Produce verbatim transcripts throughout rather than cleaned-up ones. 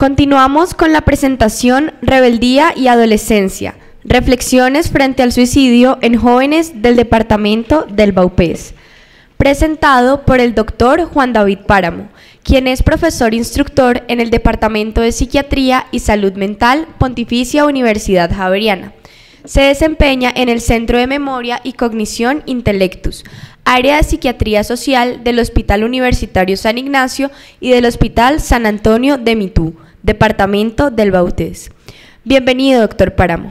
Continuamos con la presentación Rebeldía y Adolescencia, reflexiones frente al suicidio en jóvenes del departamento del Vaupés, presentado por el doctor Juan David Páramo, quien es profesor instructor en el Departamento de Psiquiatría y Salud Mental Pontificia Universidad Javeriana. Se desempeña en el Centro de Memoria y Cognición Intellectus, área de Psiquiatría Social del Hospital Universitario San Ignacio y del Hospital San Antonio de Mitú, Departamento del Vaupés. Bienvenido, doctor Páramo.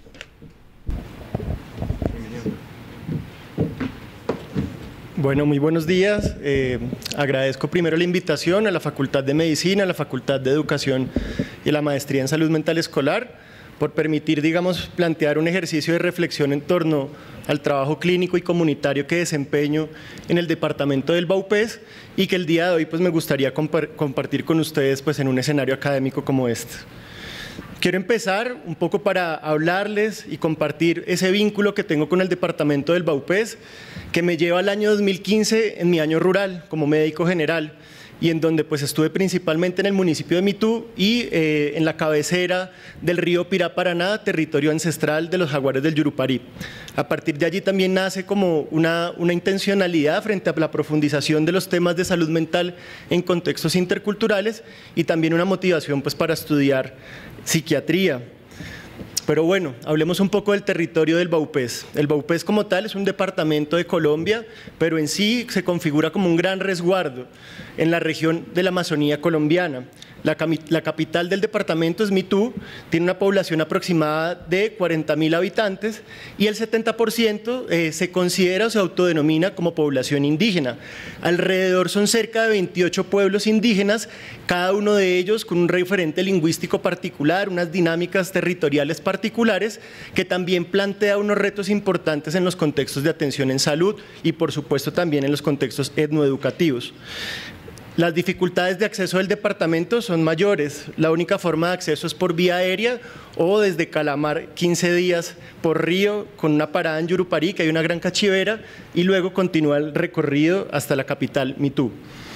Bueno, muy buenos días. Eh, agradezco primero la invitación a la Facultad de Medicina, a la Facultad de Educación y a la Maestría en Salud Mental Escolar por permitir, digamos, plantear un ejercicio de reflexión en torno al trabajo clínico y comunitario que desempeño en el departamento del Vaupés y que el día de hoy pues, me gustaría compar compartir con ustedes pues, en un escenario académico como este. Quiero empezar un poco para hablarles y compartir ese vínculo que tengo con el departamento del Vaupés, que me lleva al año dos mil quince en mi año rural como médico general y en donde pues estuve principalmente en el municipio de Mitú y eh, en la cabecera del río Pirá Paraná, territorio ancestral de los jaguares del Yurupari. A partir de allí también nace como una, una intencionalidad frente a la profundización de los temas de salud mental en contextos interculturales y también una motivación pues para estudiar psiquiatría. Pero bueno, hablemos un poco del territorio del Vaupés. El Vaupés como tal es un departamento de Colombia, pero en sí se configura como un gran resguardo en la región de la Amazonía colombiana. La, la capital del departamento es Mitú, tiene una población aproximada de cuarenta mil habitantes y el setenta por ciento eh, se considera o se autodenomina como población indígena. Alrededor son cerca de veintiocho pueblos indígenas, cada uno de ellos con un referente lingüístico particular, unas dinámicas territoriales particulares que también plantea unos retos importantes en los contextos de atención en salud y por supuesto también en los contextos etnoeducativos. Las dificultades de acceso del departamento son mayores. La única forma de acceso es por vía aérea o desde Calamar quince días por río con una parada en Yurupari, que hay una gran cachivera, y luego continúa el recorrido hasta la capital, Mitú.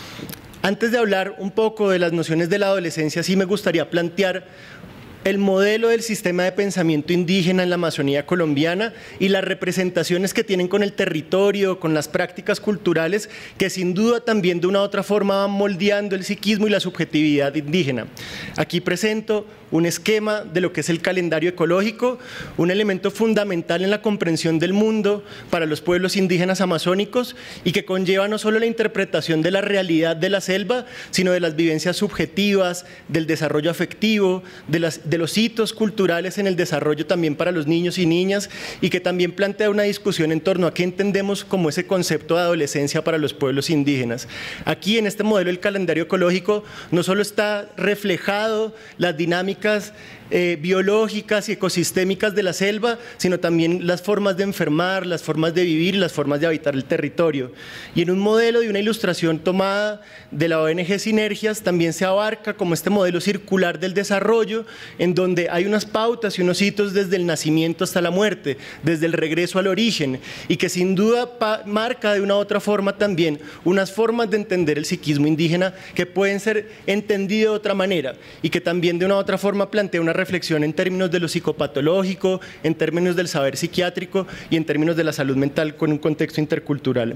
Antes de hablar un poco de las nociones de la adolescencia, sí me gustaría plantear el modelo del sistema de pensamiento indígena en la Amazonía colombiana y las representaciones que tienen con el territorio, con las prácticas culturales, que sin duda también de una u otra forma van moldeando el psiquismo y la subjetividad indígena. Aquí presento un esquema de lo que es el calendario ecológico, un elemento fundamental en la comprensión del mundo para los pueblos indígenas amazónicos y que conlleva no solo la interpretación de la realidad de la selva, sino de las vivencias subjetivas, del desarrollo afectivo, de, las, de los hitos culturales en el desarrollo también para los niños y niñas y que también plantea una discusión en torno a qué entendemos como ese concepto de adolescencia para los pueblos indígenas. Aquí en este modelo del calendario ecológico no solo está reflejado las dinámicas Eh, biológicas y ecosistémicas de la selva, sino también las formas de enfermar, las formas de vivir y las formas de habitar el territorio. Y en un modelo y una ilustración tomada de la O N G Sinergias también se abarca como este modelo circular del desarrollo, en donde hay unas pautas y unos hitos desde el nacimiento hasta la muerte, desde el regreso al origen, y que sin duda marca de una u otra forma también unas formas de entender el psiquismo indígena que pueden ser entendidas de otra manera y que también de una u otra forma plantea una reflexión en términos de lo psicopatológico, en términos del saber psiquiátrico y en términos de la salud mental con un contexto intercultural.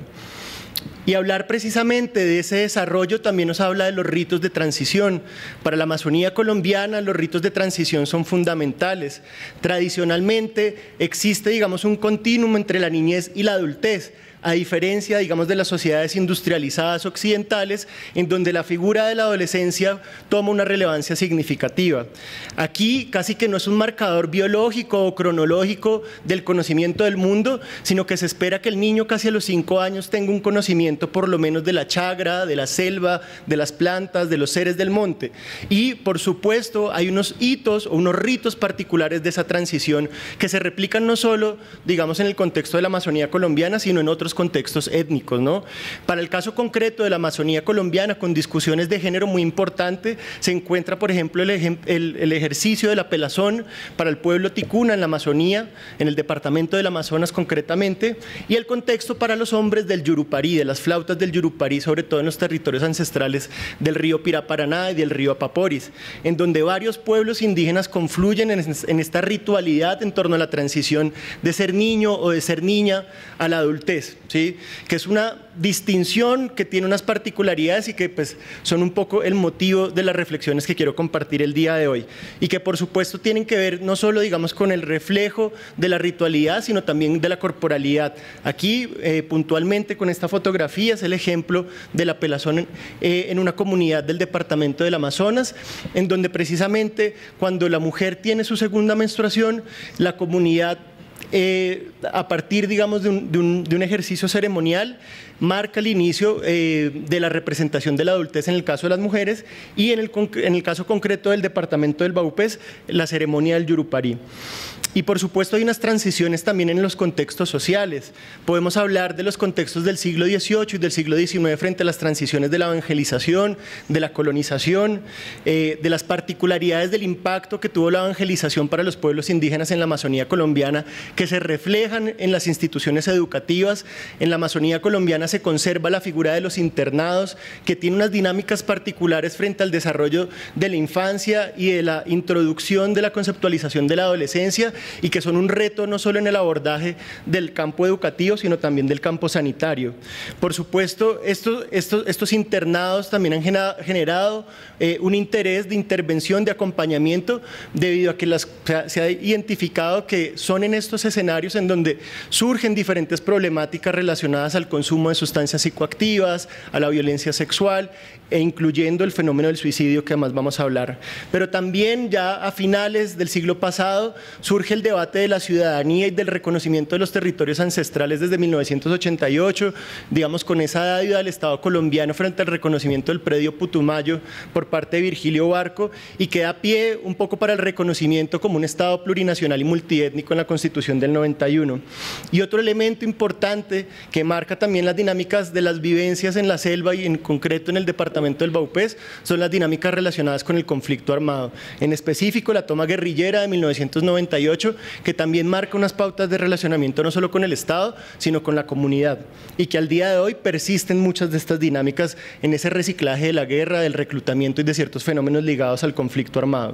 Y hablar precisamente de ese desarrollo también nos habla de los ritos de transición. Para la Amazonía colombiana los ritos de transición son fundamentales. Tradicionalmente existe, digamos, un continuum entre la niñez y la adultez, a diferencia, digamos, de las sociedades industrializadas occidentales, en donde la figura de la adolescencia toma una relevancia significativa. Aquí casi que no es un marcador biológico o cronológico del conocimiento del mundo, sino que se espera que el niño casi a los cinco años tenga un conocimiento por lo menos de la chagra, de la selva, de las plantas, de los seres del monte. Y, por supuesto, hay unos hitos o unos ritos particulares de esa transición que se replican no solo, digamos, en el contexto de la Amazonía colombiana, sino en otros diversos contextos étnicos, ¿no? Para el caso concreto de la Amazonía colombiana, con discusiones de género muy importante, se encuentra, por ejemplo, el, el, el ejercicio de la pelazón para el pueblo ticuna en la Amazonía, en el departamento del Amazonas concretamente, y el contexto para los hombres del Yuruparí, de las flautas del Yuruparí, sobre todo en los territorios ancestrales del río Piraparaná y del río Apaporis, en donde varios pueblos indígenas confluyen en, en esta ritualidad en torno a la transición de ser niño o de ser niña a la adultez, ¿sí? Que es una distinción que tiene unas particularidades y que pues, son un poco el motivo de las reflexiones que quiero compartir el día de hoy, y que por supuesto tienen que ver no solo digamos con el reflejo de la ritualidad, sino también de la corporalidad. Aquí eh, puntualmente con esta fotografía es el ejemplo de la pelazón eh, en una comunidad del departamento del Amazonas, en donde precisamente cuando la mujer tiene su segunda menstruación, la comunidad Eh, a partir, digamos, de un, de, un, de un ejercicio ceremonial, marca el inicio eh, de la representación de la adultez en el caso de las mujeres, y en el, en el caso concreto del departamento del Baupés, la ceremonia del Yuruparí. Y por supuesto hay unas transiciones también en los contextos sociales. Podemos hablar de los contextos del siglo dieciocho y del siglo diecinueve frente a las transiciones de la evangelización, de la colonización, eh, de las particularidades del impacto que tuvo la evangelización para los pueblos indígenas en la Amazonía colombiana, que se reflejan en las instituciones educativas. En la Amazonía colombiana se conserva la figura de los internados, que tiene unas dinámicas particulares frente al desarrollo de la infancia y de la introducción de la conceptualización de la adolescencia, y que son un reto no solo en el abordaje del campo educativo, sino también del campo sanitario. Por supuesto, estos, estos, estos internados también han generado eh, un interés de intervención, de acompañamiento, debido a que las, se ha identificado que son en estos escenarios en donde surgen diferentes problemáticas relacionadas al consumo de sustancias psicoactivas, a la violencia sexual, e incluyendo el fenómeno del suicidio, que además vamos a hablar. Pero también ya a finales del siglo pasado surge el debate de la ciudadanía y del reconocimiento de los territorios ancestrales desde mil novecientos ochenta y ocho, digamos con esa dádiva del Estado colombiano frente al reconocimiento del predio Putumayo por parte de Virgilio Barco, y que da pie un poco para el reconocimiento como un Estado plurinacional y multiétnico en la Constitución del noventa y uno. Y otro elemento importante que marca también las dinámicas de las vivencias en la selva y en concreto en el departamento del Baupés son las dinámicas relacionadas con el conflicto armado, en específico la toma guerrillera de mil novecientos noventa y ocho, que también marca unas pautas de relacionamiento no solo con el Estado, sino con la comunidad, y que al día de hoy persisten muchas de estas dinámicas en ese reciclaje de la guerra, del reclutamiento y de ciertos fenómenos ligados al conflicto armado.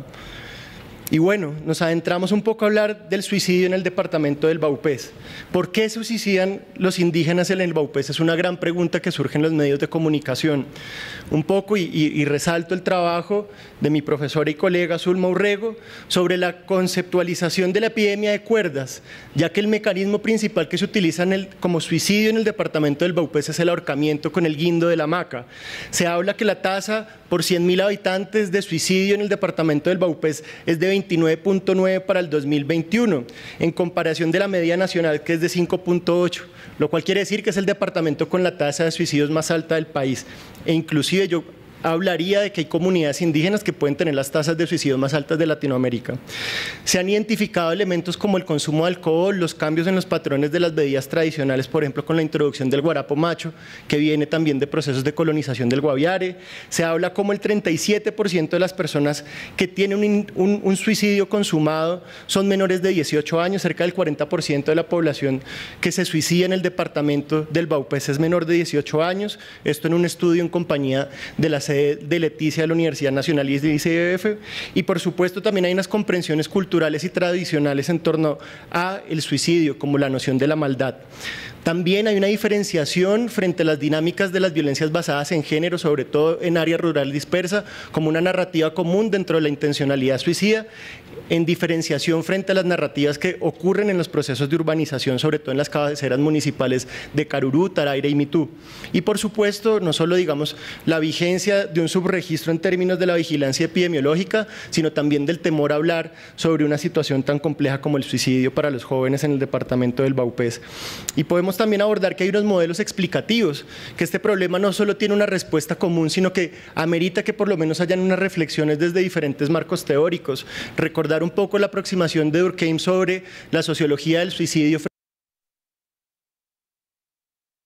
Y bueno, nos adentramos un poco a hablar del suicidio en el departamento del Baupés. ¿Por qué se suicidan los indígenas en el Baupés? Es una gran pregunta que surge en los medios de comunicación. Un poco, y, y, y resalto el trabajo de mi profesora y colega Zulma Urrego sobre la conceptualización de la epidemia de cuerdas, ya que el mecanismo principal que se utiliza en el, como suicidio en el departamento del Baupés es el ahorcamiento con el guindo de la hamaca. Se habla que la tasa por cien mil habitantes de suicidio en el departamento del Baupés es de veintinueve punto nueve para el dos mil veintiuno, en comparación de la media nacional, que es de cinco punto ocho, lo cual quiere decir que es el departamento con la tasa de suicidios más alta del país. E inclusive yo hablaría de que hay comunidades indígenas que pueden tener las tasas de suicidio más altas de Latinoamérica. Se han identificado elementos como el consumo de alcohol, los cambios en los patrones de las bebidas tradicionales, por ejemplo con la introducción del guarapo macho, que viene también de procesos de colonización del Guaviare. Se habla como el treinta y siete por ciento de las personas que tienen un, un, un suicidio consumado son menores de dieciocho años, cerca del cuarenta por ciento de la población que se suicida en el departamento del Baupés es menor de dieciocho años, esto en un estudio en compañía de la sede de Leticia de la Universidad Nacional y de I C E F, y por supuesto también hay unas comprensiones culturales y tradicionales en torno a el suicidio como la noción de la maldad. También hay una diferenciación frente a las dinámicas de las violencias basadas en género, sobre todo en área rural dispersa, como una narrativa común dentro de la intencionalidad suicida, en diferenciación frente a las narrativas que ocurren en los procesos de urbanización, sobre todo en las cabeceras municipales de Carurú, Taraire y Mitú. Y por supuesto, no solo digamos la vigencia de un subregistro en términos de la vigilancia epidemiológica, sino también del temor a hablar sobre una situación tan compleja como el suicidio para los jóvenes en el departamento del Baupés. Y podemos también abordar que hay unos modelos explicativos, que este problema no solo tiene una respuesta común, sino que amerita que por lo menos hayan unas reflexiones desde diferentes marcos teóricos. Recordar un poco la aproximación de Durkheim sobre la sociología del suicidio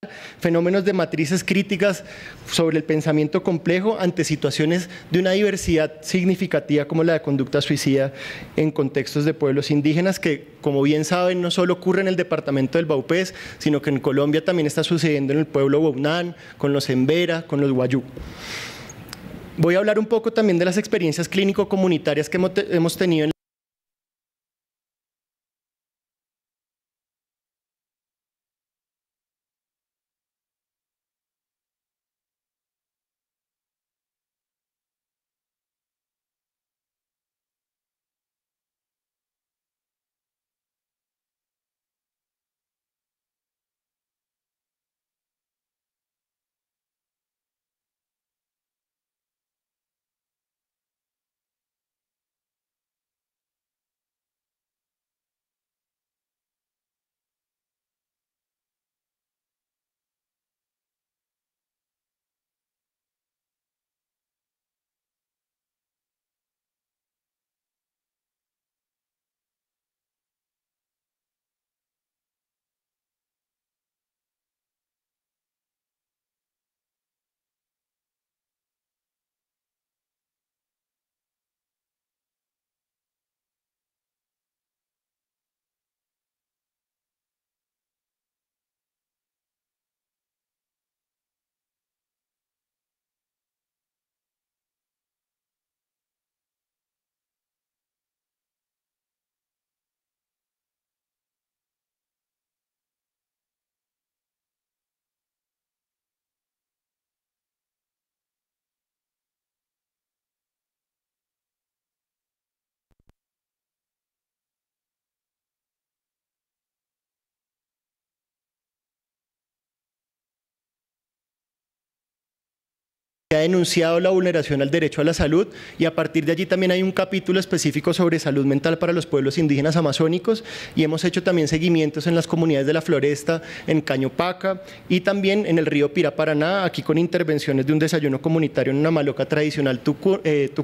fenómenos de matrices críticas sobre el pensamiento complejo ante situaciones de una diversidad significativa como la de conducta suicida en contextos de pueblos indígenas que, como bien saben, no solo ocurre en el departamento del Vaupés, sino que en Colombia también está sucediendo en el pueblo Bounán, con los Embera, con los Guayú. Voy a hablar un poco también de las experiencias clínico-comunitarias que hemos tenido en ha denunciado la vulneración al derecho a la salud, y a partir de allí también hay un capítulo específico sobre salud mental para los pueblos indígenas amazónicos, y hemos hecho también seguimientos en las comunidades de la Floresta, en Cañopaca y también en el río Pirá-Paraná, aquí con intervenciones de un desayuno comunitario en una maloca tradicional tucu, eh, tucu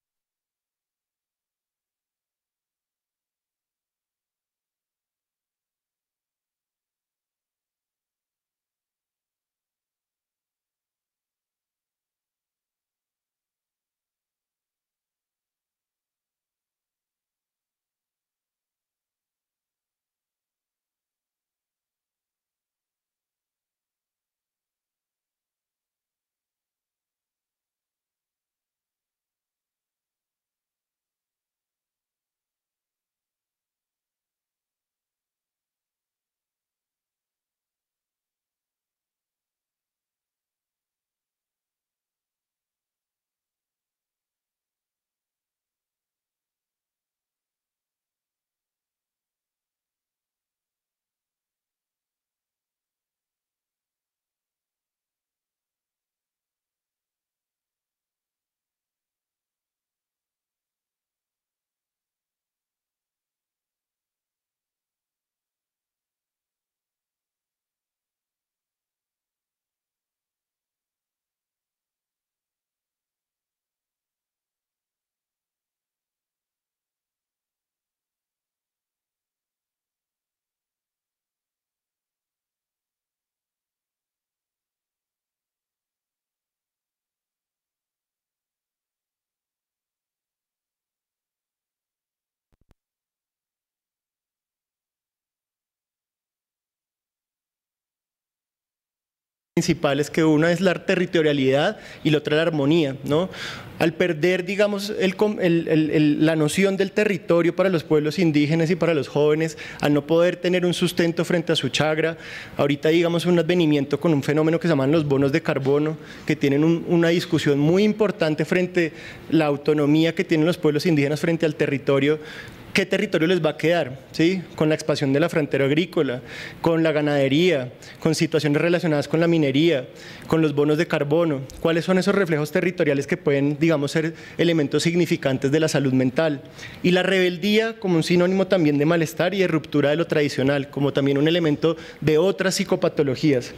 principales, que una es la territorialidad y la otra la armonía, ¿no? Al perder, digamos, el, el, el, la noción del territorio para los pueblos indígenas y para los jóvenes, al no poder tener un sustento frente a su chagra, ahorita digamos un advenimiento con un fenómeno que se llaman los bonos de carbono, que tienen un, una discusión muy importante frente a la autonomía que tienen los pueblos indígenas frente al territorio. ¿Qué territorio les va a quedar? ¿Sí? Con la expansión de la frontera agrícola, con la ganadería, con situaciones relacionadas con la minería, con los bonos de carbono. ¿Cuáles son esos reflejos territoriales que pueden, digamos, ser elementos significantes de la salud mental? Y la rebeldía como un sinónimo también de malestar y de ruptura de lo tradicional, como también un elemento de otras psicopatologías.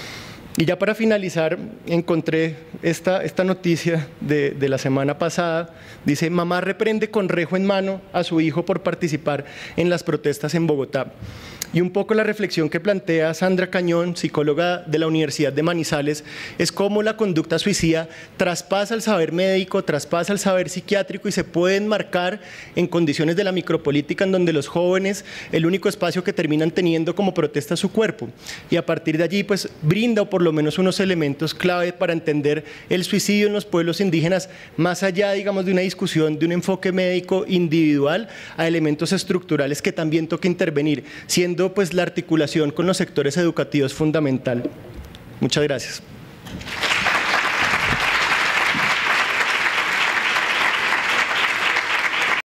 Y ya para finalizar, encontré esta, esta noticia de, de la semana pasada. Dice: mamá reprende con rejo en mano a su hijo por participar en las protestas en Bogotá. Y un poco la reflexión que plantea Sandra Cañón, psicóloga de la Universidad de Manizales, es cómo la conducta suicida traspasa el saber médico, traspasa el saber psiquiátrico y se puede enmarcar en condiciones de la micropolítica en donde los jóvenes, el único espacio que terminan teniendo como protesta es su cuerpo. Y a partir de allí, pues brinda o por lo menos unos elementos clave para entender el suicidio en los pueblos indígenas, más allá, digamos, de una discusión, de un enfoque médico individual, a elementos estructurales que también toca intervenir, siendo pues la articulación con los sectores educativos fundamental. Muchas gracias.